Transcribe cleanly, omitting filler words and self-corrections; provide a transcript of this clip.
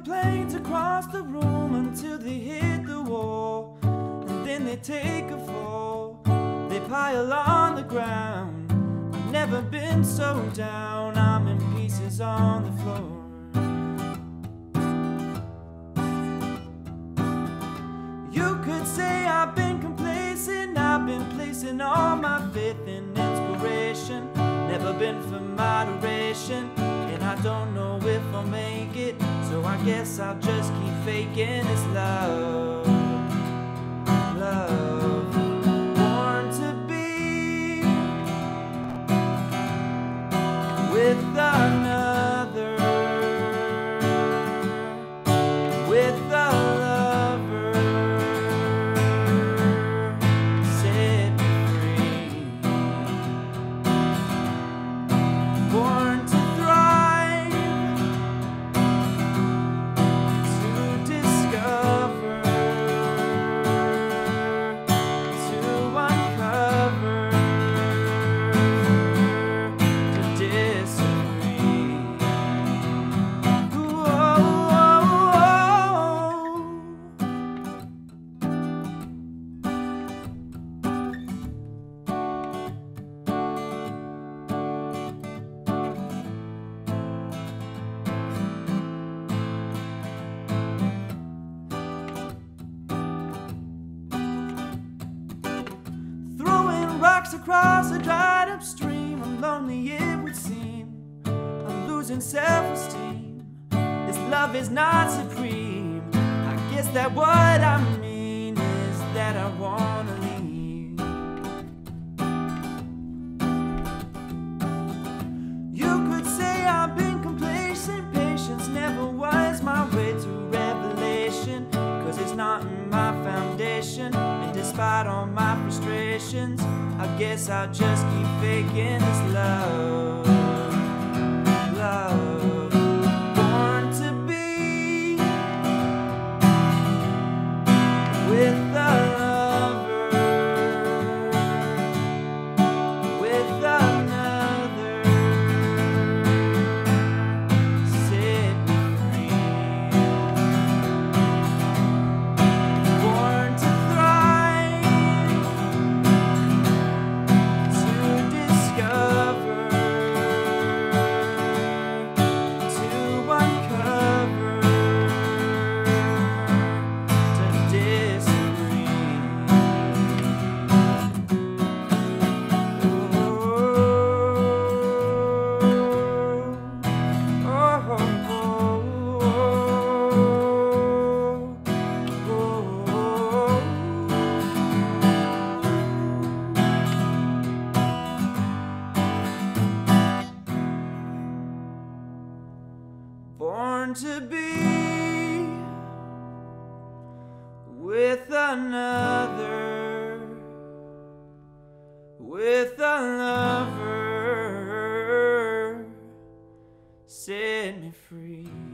complaints across the room until they hit the wall, and then they take a fall. They pile on the ground. I've never been so down. I'm in pieces on the floor. You could say I've been complacent. I've been placing all my faith in inspiration. Never been for moderation, and I don't know if I'll make it, so I guess I'll just keep faking this love. Love, born to be with another, with a lover, set me free. Born to thrive, to discover, to uncover, to disagree. Rocks across a dried up stream. I'm lonely, it would seem. I'm losing self-esteem. This love is not supreme. I guess that what I mean is that I wanna leave. You could say I've been complacent. Patience never was my way to revelation, 'cause it's not in my foundation. And despite all my frustrations, I guess I'll just keep faking this love. Love, born to be with a lover, with another, set me free. Born to thrive, to discover, to uncover, to disagree. Born to be with another, with a lover, set me free.